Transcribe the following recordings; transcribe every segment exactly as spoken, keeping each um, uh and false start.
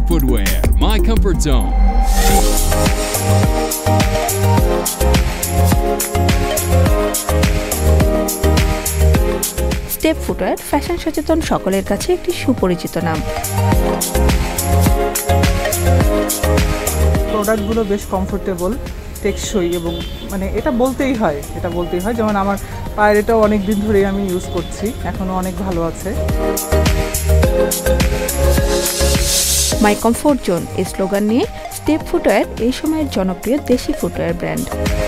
Step Footwear, my comfort zone. Step Footwear fashion সচেতন সকলের কাছে একটি সুপরিচিত নাম। প্রোডাক্টগুলো বেশ কমফোর্টেবল, টেকসই এবং মানে এটা বলতেই হয় এটা বলতেই হয় যেমন আমার পায়ের এটাও অনেক দিন ধরেই আমি ইউজ করছি, এখনও অনেক ভালো আছে। মাই কমফোর্ট জোন এই স্লোগান নিয়ে স্টেপ ফুটওয়্যার এই সময়ের জনপ্রিয় দেশি ফুটওয়্যার ব্র্যান্ড।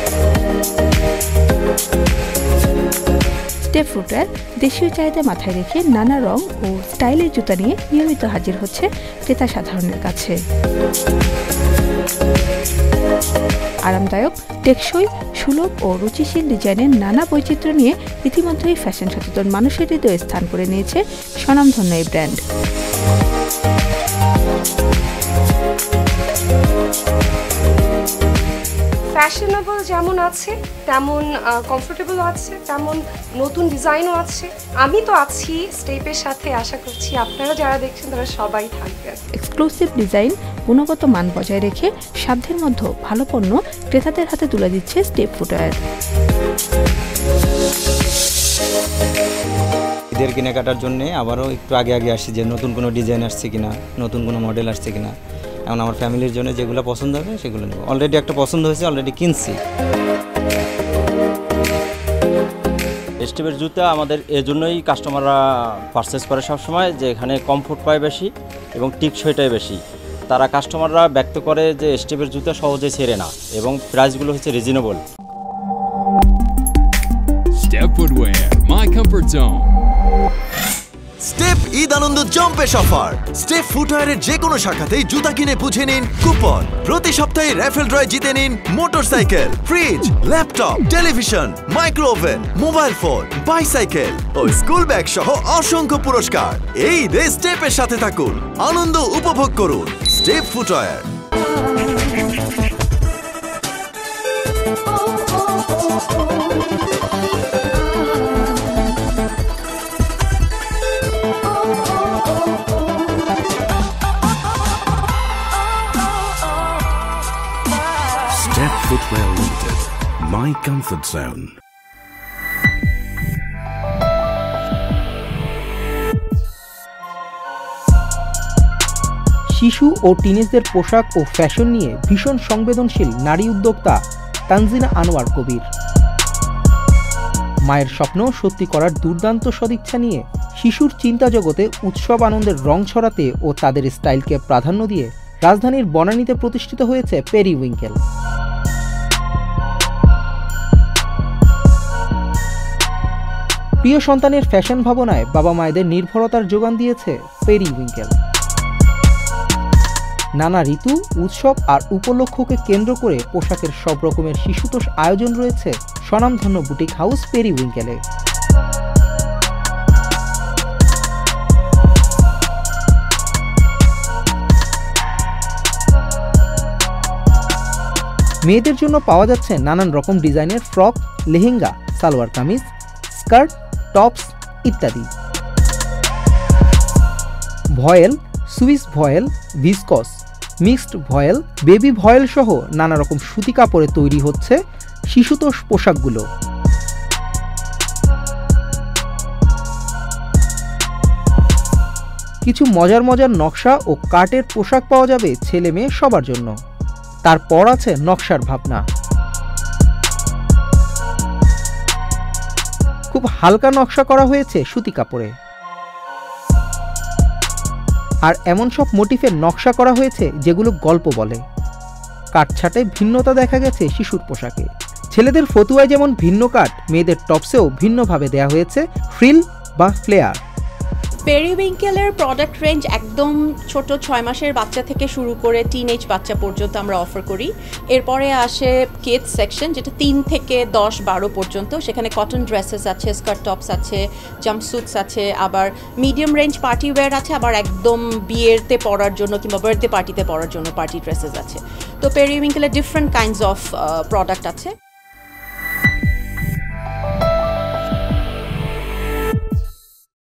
স্টেপ ফুটওয়্যার দেশীয় চাহিদা মাথায় রেখে নানা রং ও স্টাইলের জুতা নিয়ে নিয়মিত হাজির হচ্ছে ক্রেতা সাধারণের কাছে। আরামদায়ক, টেকসই, সুলভ ও রুচিশীল ডিজাইনের নানা বৈচিত্র্য নিয়ে ইতিমধ্যেই ফ্যাশন সচেতন মানুষের হৃদয়ে স্থান করে নিয়েছে স্বনামধন্য এই ব্র্যান্ড। ফ্যাশনেবল যেমন আছে তেমন কমফোর্টেবল আছে, তেমন নতুন ডিজাইনও আছে। আমি তো আছি স্টেপের সাথে, আশা করছি আপনারা যারা দেখছেন তারা সবাই থাকবেন। এক্সক্লুসিভ ডিজাইন, গুণগত মান বজায় রেখে সাধ্যের মধ্যে ভালো পণ্য ক্রেতাদের হাতে তুলে দিচ্ছে স্টেপ ফুটওয়্যার। ঈদের কেনাকাটার জন্য আবারও একটু আগে আগে আসছি যে নতুন কোনো ডিজাইন আসছে কিনা, নতুন কোনো মডেল আসছে কিনা। এখন আমার ফ্যামিলির জন্য যেগুলো পছন্দ হবে সেগুলো নেব। অলরেডি একটা পছন্দ হয়েছে, অলরেডি কিনছি। স্টেপের জুতা আমাদের এজন্যই কাস্টমাররা পারচেস করে সবসময়, যে এখানে কমফোর্ট পায় বেশি এবং টিকসইটাই বেশি। তারা কাস্টমাররা ব্যক্ত করে যে স্টেপের জুতা সহজে ছেড়ে না এবং প্রাইসগুলো হচ্ছে reasonable. Step Footwear, my comfort zone. Step Eid আনন্দ জম্পে অফার। স্টেপ ফুটওয়্যারের যে কোনো শাখাতেই জুতা কিনে বুঝে নিন কুপন। প্রতি সপ্তাহে র্যাফেল ড্রয়ে জিতে নিন motorcycle, fridge, laptop, television, microwave, mobile phone, bicycle ও স্কুল ব্যাগ সহ অসংখ্য পুরস্কার। এই ঈদে স্টেপের সাথে থাকুন, আনন্দ উপভোগ করুন। Step Footwear. Step Footwear Limited, my comfort zone. শিশু ও টিনেজদের পোশাক ও ফ্যাশন নিয়ে ভীষণ সংবেদনশীল নারী উদ্যোক্তা তানজিনা আনোয়ার কবির। মায়ের স্বপ্ন সত্যি করার দুর্দান্ত সদিচ্ছা নিয়ে শিশুর চিন্তা জগতে উৎসব আনন্দের রং ছড়াতে ও তাদের স্টাইলকে প্রাধান্য দিয়ে রাজধানীর বনানীতে প্রতিষ্ঠিত হয়েছে পেরিউইঙ্কেল। প্রিয় সন্তানের ফ্যাশন ভাবনায় বাবা মায়েদের নির্ভরতার যোগান দিয়েছে পেরিউইঙ্কেল। নানা ঋতু, উৎসব আর উপলক্ষকে কেন্দ্র করে পোশাকের সব রকমের শিশুতোষ আয়োজন রয়েছে স্বনামধন্য বুটিক হাউস পেরিউইঙ্কেলে। মেয়েদের জন্য পাওয়া যাচ্ছে নানান রকম ডিজাইনের frock, lehenga, salwar kameez, skirt, tops ইত্যাদি। Voile, Swiss voile, viscose, mixed voile, baby voile সহ নানা রকম সুতি কাপড়ে তৈরি হচ্ছে শিশুতোষ পোশাকগুলো। কিছু মজার মজার নকশা ও কাটের পোশাক পাওয়া যাবে ছেলে মেয়ে সবার জন্য। তারপর আছে নকশার ভাবনা। খুব হালকা নকশা করা হয়েছে সুতি কাপড়ে। আর এমন সব মোটিফের নকশা করা হয়েছে যেগুলো গল্প বলে। কাটছাটে ভিন্নতা দেখা গেছে শিশুর পোশাকে। ছেলেদের ফতুয়ায় যেমন ভিন্ন কাট, মেয়েদের টপসেও ভিন্নভাবে দেয়া হয়েছে ফ্রিল বা ফ্লেয়ার। পেরিউইঙ্কেলের প্রোডাক্ট রেঞ্জ একদম ছোট ছয় মাসের বাচ্চা থেকে শুরু করে টিনেজ বাচ্চা পর্যন্ত আমরা অফার করি। এরপরে আসে কিডস সেকশন, যেটা তিন থেকে দশ বারো পর্যন্ত। সেখানে কটন ড্রেসেস আছে, স্কার্ট টপস আছে, জাম্পস্যুটস আছে, আবার মিডিয়াম রেঞ্জ পার্টি ওয়্যার আছে, আবার একদম বিয়েতে পরার জন্য কিংবা বার্থডে পার্টিতে পরার জন্য পার্টি ড্রেসেস আছে। তো পেরিউইঙ্কেলের ডিফারেন্ট কাইন্ডস অফ প্রোডাক্ট আছে।